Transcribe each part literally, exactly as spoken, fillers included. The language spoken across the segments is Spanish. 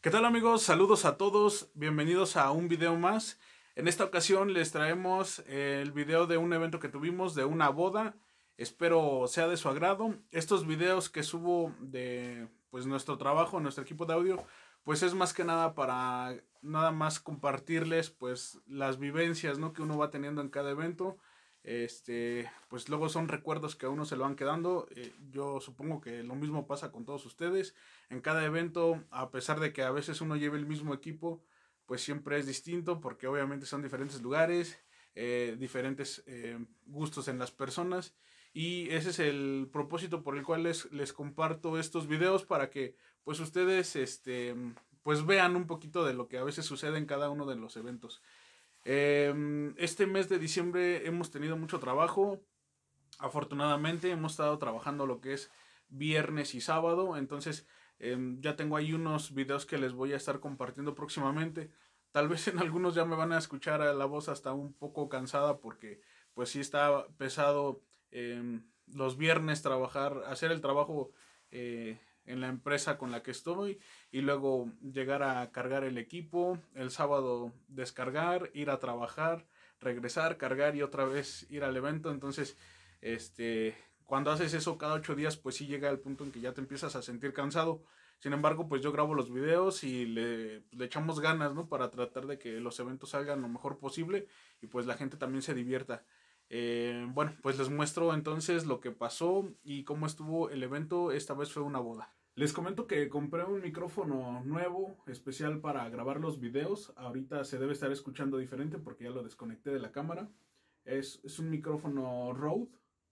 ¿Qué tal, amigos? Saludos a todos, bienvenidos a un video más. En esta ocasión les traemos el video de un evento que tuvimos, de una boda. Espero sea de su agrado. Estos videos que subo de pues nuestro trabajo, nuestro equipo de audio, pues es más que nada para nada más compartirles pues las vivencias, ¿no?, que uno va teniendo en cada evento. Este, pues luego son recuerdos que a uno se lo van quedando. Eh, yo supongo que lo mismo pasa con todos ustedes. En cada evento, a pesar de que a veces uno lleve el mismo equipo, pues siempre es distinto porque obviamente son diferentes lugares, eh, diferentes eh, gustos en las personas. Y ese es el propósito por el cual les, les comparto estos videos, para que pues ustedes este, pues vean un poquito de lo que a veces sucede en cada uno de los eventos. Este mes de diciembre hemos tenido mucho trabajo. Afortunadamente hemos estado trabajando lo que es viernes y sábado. Entonces eh, ya tengo ahí unos videos que les voy a estar compartiendo próximamente. Tal vez en algunos ya me van a escuchar a la voz hasta un poco cansada, porque pues sí está pesado eh, los viernes trabajar, hacer el trabajo eh, en la empresa con la que estoy, y luego llegar a cargar el equipo, el sábado descargar, ir a trabajar, regresar, cargar y otra vez ir al evento. Entonces, este, cuando haces eso cada ocho días, pues sí llega el punto en que ya te empiezas a sentir cansado. Sin embargo, pues yo grabo los videos y le, le echamos ganas, ¿no?, para tratar de que los eventos salgan lo mejor posible y pues la gente también se divierta. Eh, bueno, pues les muestro entonces lo que pasó y cómo estuvo el evento. Esta vez fue una boda. Les comento que compré un micrófono nuevo, especial para grabar los videos. Ahorita se debe estar escuchando diferente porque ya lo desconecté de la cámara. Es, es un micrófono Rode.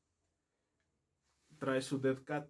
Trae su Dead Cat.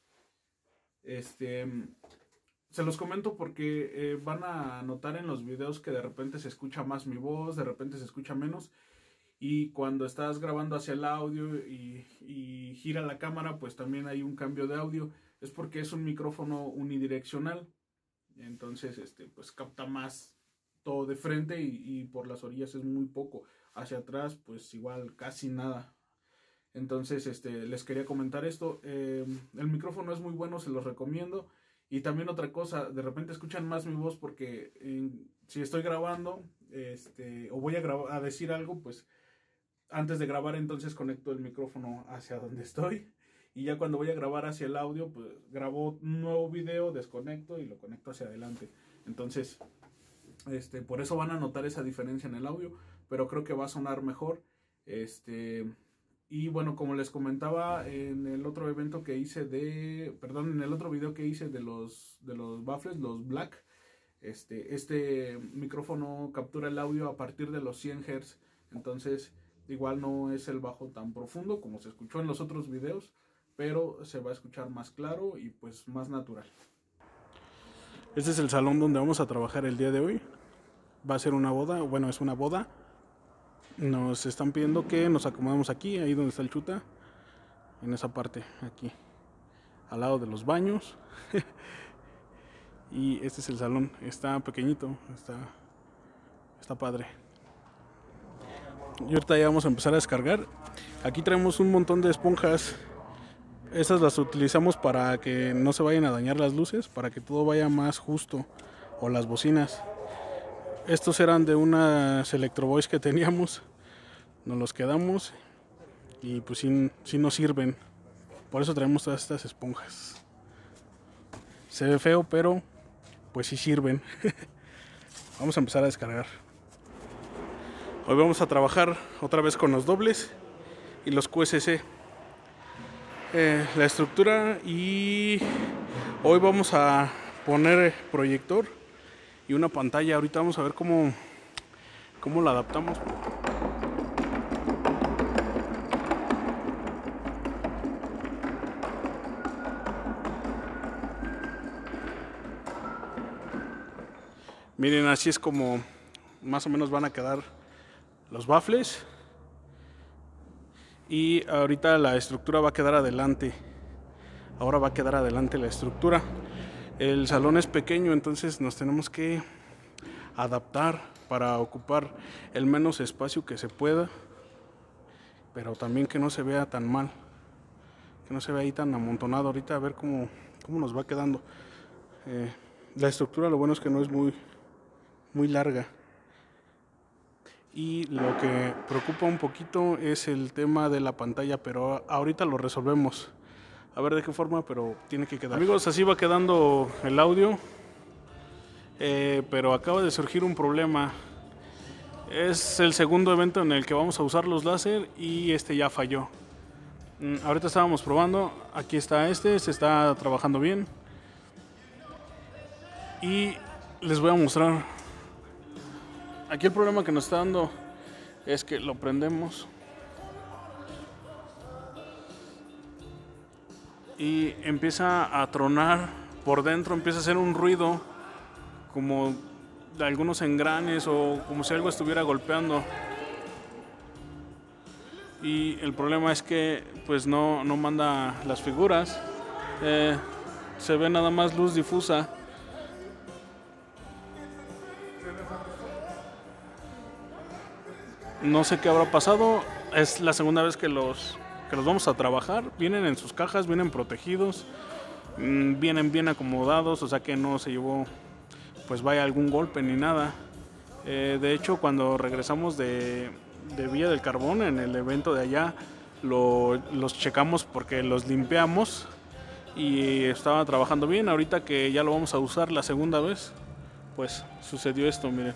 Este, se los comento porque eh, van a notar en los videos que de repente se escucha más mi voz, de repente se escucha menos. Y cuando estás grabando hacia el audio y, y gira la cámara, pues también hay un cambio de audio. Es porque es un micrófono unidireccional. Entonces, este, pues capta más todo de frente y, y por las orillas es muy poco. Hacia atrás, pues igual casi nada. Entonces, este, les quería comentar esto. Eh, el micrófono es muy bueno, se los recomiendo. Y también otra cosa, de repente escuchan más mi voz porque eh, si estoy grabando este, o voy a, grabar, a decir algo, pues antes de grabar entonces conecto el micrófono hacia donde estoy. Y ya cuando voy a grabar hacia el audio, pues grabo un nuevo video, desconecto y lo conecto hacia adelante. Entonces, este, por eso van a notar esa diferencia en el audio, pero creo que va a sonar mejor. Este... Y bueno, como les comentaba en el otro evento que hice de, perdón, en el otro video que hice de los, de los baffles, los Black, este, este micrófono captura el audio a partir de los cien hertz. Entonces, igual no es el bajo tan profundo como se escuchó en los otros videos, pero se va a escuchar más claro y pues más natural. Este es el salón donde vamos a trabajar el día de hoy. Va a ser una boda, bueno, es una boda. Nos están pidiendo que nos acomodemos aquí, ahí donde está el chuta, en esa parte, aquí, al lado de los baños. Y este es el salón, está pequeñito, está, está padre. Y ahorita ya vamos a empezar a descargar. Aquí traemos un montón de esponjas. Estas las utilizamos para que no se vayan a dañar las luces, para que todo vaya más justo, o las bocinas. Estos eran de unas Electro Boys que teníamos. Nos los quedamos y pues sí, sí nos sirven. Por eso traemos todas estas esponjas. Se ve feo, pero pues sí sirven. Vamos a empezar a descargar. Hoy vamos a trabajar otra vez con los dobles y los Q S C. Eh, la estructura, y hoy vamos a poner proyector y una pantalla. Ahorita vamos a ver cómo, cómo la adaptamos. Miren, así es como más o menos van a quedar los baffles. Y ahorita la estructura va a quedar adelante. Ahora va a quedar adelante la estructura. El salón es pequeño, entonces nos tenemos que adaptar para ocupar el menos espacio que se pueda, pero también que no se vea tan mal, que no se vea ahí tan amontonado. Ahorita a ver cómo, cómo nos va quedando. Eh, La estructura, lo bueno es que no es muy, muy larga. Y lo que preocupa un poquito es el tema de la pantalla, pero ahorita lo resolvemos. A ver de qué forma, pero tiene que quedar. Amigos, así va quedando el audio. Eh, pero acaba de surgir un problema. Es el segundo evento en el que vamos a usar los láser y este ya falló. Mm, ahorita estábamos probando. Aquí está este, se está trabajando bien. Y les voy a mostrar. Aquí el problema que nos está dando es que lo prendemos y empieza a tronar por dentro, empieza a hacer un ruido como de algunos engranes o como si algo estuviera golpeando. Y el problema es que pues no, no manda las figuras, eh, se ve nada más luz difusa. No sé qué habrá pasado, es la segunda vez que los, que los vamos a trabajar. Vienen en sus cajas, vienen protegidos, vienen bien acomodados, o sea que no se llevó pues vaya algún golpe ni nada. Eh, de hecho, cuando regresamos de, de Villa del Carbón, en el evento de allá, lo, los checamos porque los limpiamos y estaba trabajando bien. Ahorita que ya lo vamos a usar la segunda vez, pues sucedió esto, miren.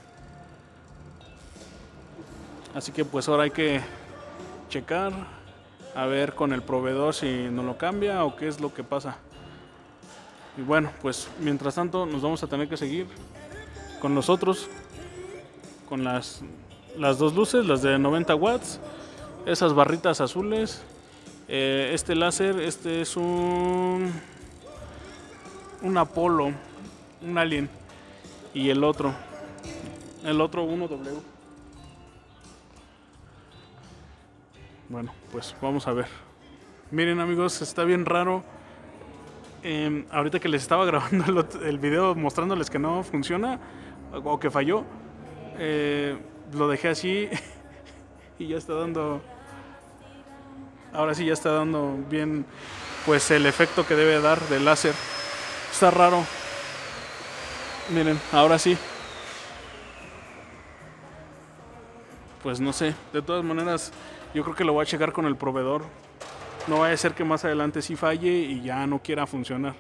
Así que pues ahora hay que checar, a ver con el proveedor si nos lo cambia o qué es lo que pasa. Y bueno, pues mientras tanto nos vamos a tener que seguir con los otros, con las, las dos luces, las de noventa watts, esas barritas azules, eh, este láser, este es un, un Apolo, un Alien, y el otro, el otro uno W. Bueno, pues vamos a ver. Miren amigos, está bien raro. Eh, ahorita que les estaba grabando el, el video mostrándoles que no funciona o que falló, eh, lo dejé así y ya está dando. Ahora sí ya está dando bien, pues el efecto que debe dar del láser. Está raro. Miren, ahora sí. Pues no sé, de todas maneras yo creo que lo voy a checar con el proveedor. No vaya a ser que más adelante sí falle y ya no quiera funcionar.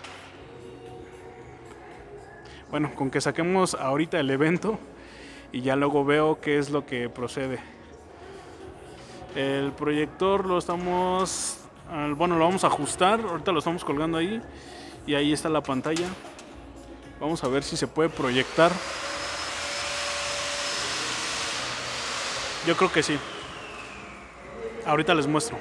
Bueno, con que saquemos ahorita el evento y ya luego veo qué es lo que procede. El proyector lo estamos, bueno, lo vamos a ajustar. Ahorita lo estamos colgando ahí y ahí está la pantalla. Vamos a ver si se puede proyectar. Yo creo que sí. Ahorita les muestro.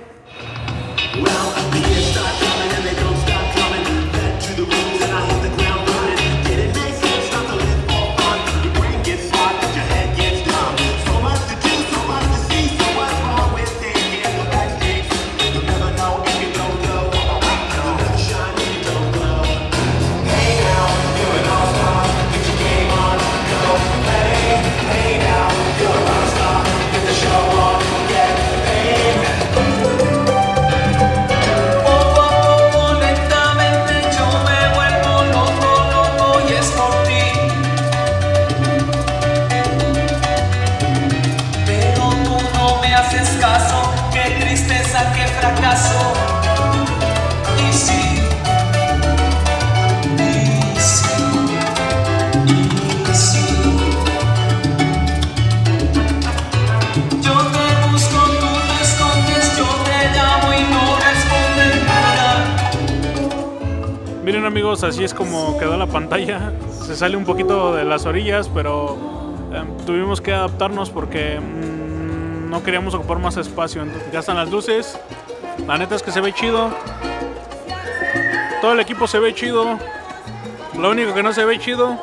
Miren amigos, así es como quedó la pantalla. Se sale un poquito de las orillas, pero eh, tuvimos que adaptarnos porque mmm, no queríamos ocupar más espacio. Entonces, ya están las luces. La neta es que se ve chido. Todo el equipo se ve chido. Lo único que no se ve chido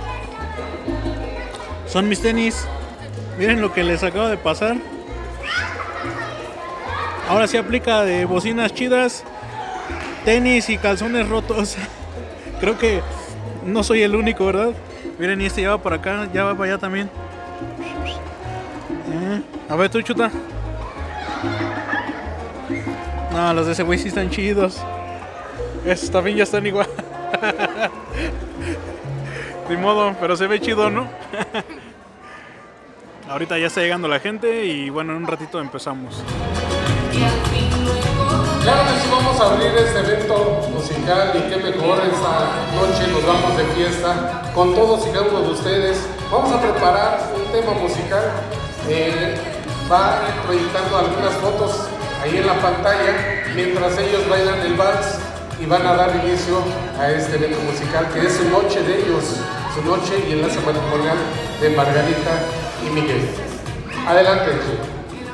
son mis tenis. Miren lo que les acaba de pasar. Ahora sí aplica de bocinas chidas, tenis y calzones rotos. Creo que no soy el único, ¿verdad? Miren, y este ya va para acá, ya va para allá también. Eh, a ver tú, chuta. No, los de ese güey sí están chidos. Estos también ya están igual. Ni modo, pero se ve chido, ¿no? Ahorita ya está llegando la gente y bueno, en un ratito empezamos. Claro que sí, vamos a abrir este evento musical y qué mejor, esta noche nos vamos de fiesta con todos y cada uno de ustedes. Vamos a preparar un tema musical, eh, va proyectando algunas fotos ahí en la pantalla mientras ellos bailan el vals y van a dar inicio a este evento musical que es su noche de ellos, su noche y enlace matrimonial de Margarita y Miguel. Adelante, chico.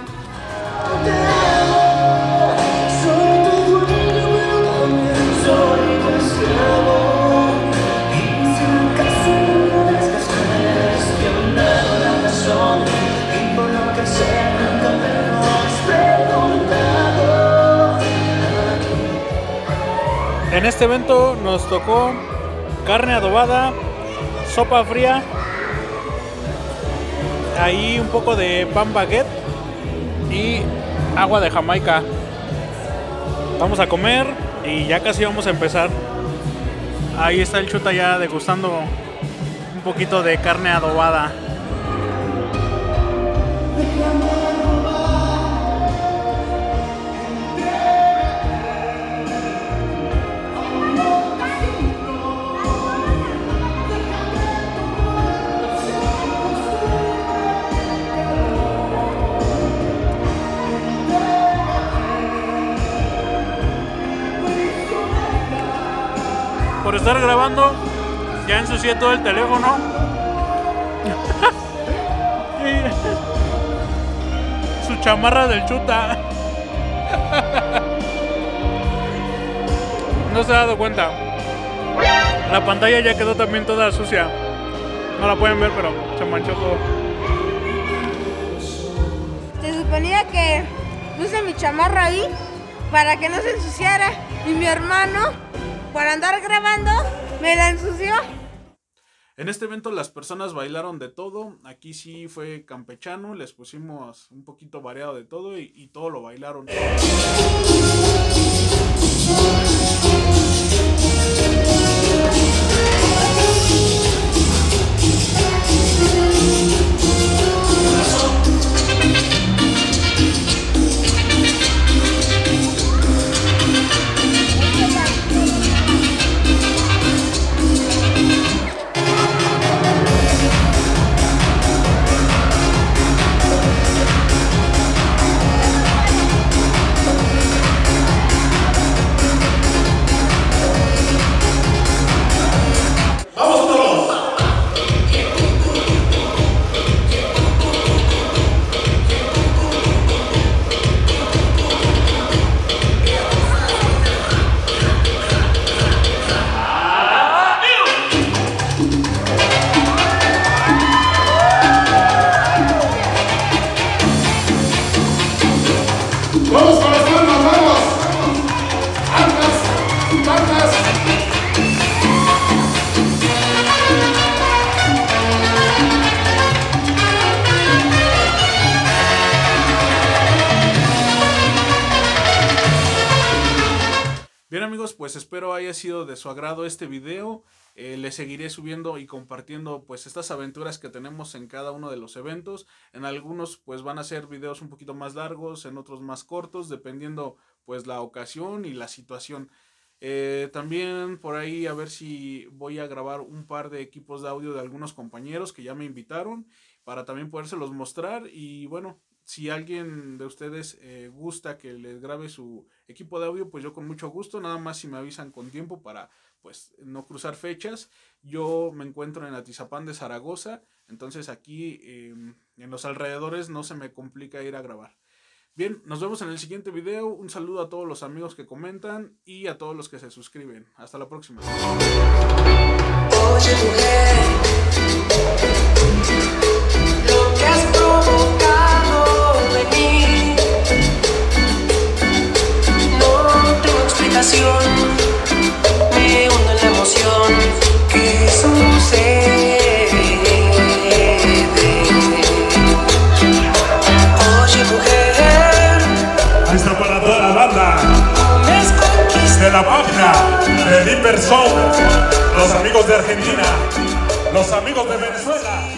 En este evento nos tocó carne adobada, sopa fría, ahí un poco de pan baguette y agua de Jamaica. Vamos a comer y ya casi vamos a empezar. Ahí está el Chuta ya degustando un poquito de carne adobada. Por estar grabando, ya ensucié todo el teléfono. Su chamarra del Chuta. No se ha dado cuenta. La pantalla ya quedó también toda sucia. No la pueden ver, pero se manchó todo. Se suponía que puse mi chamarra ahí para que no se ensuciara. Y mi hermano, por andar grabando, me la ensució. En este evento las personas bailaron de todo. Aquí sí fue campechano, les pusimos un poquito variado de todo y, y todo lo bailaron. Vamos con las palmas, vamos. Altas, palmas. Bien amigos, pues espero haya sido de su agrado este video. Eh, les seguiré subiendo y compartiendo pues estas aventuras que tenemos en cada uno de los eventos. En algunos pues van a ser videos un poquito más largos, en otros más cortos, dependiendo pues la ocasión y la situación. Eh, también por ahí a ver si voy a grabar un par de equipos de audio de algunos compañeros que ya me invitaron para también podérselos mostrar. Y bueno, si alguien de ustedes eh, gusta que les grabe su equipo de audio, pues yo con mucho gusto, nada más si me avisan con tiempo para pues no cruzar fechas. Yo me encuentro en Atizapán de Zaragoza, entonces aquí eh, en los alrededores no se me complica ir a grabar. Bien, nos vemos en el siguiente video. Un saludo a todos los amigos que comentan y a todos los que se suscriben. Hasta la próxima. Oye, mujer, lo que has provocado en mí, no tengo explicación, me hunde en la emoción que sucede. Oye, mujer, ahí está para toda la banda de la página de Diversión. show, los amigos de Argentina, los amigos de Venezuela.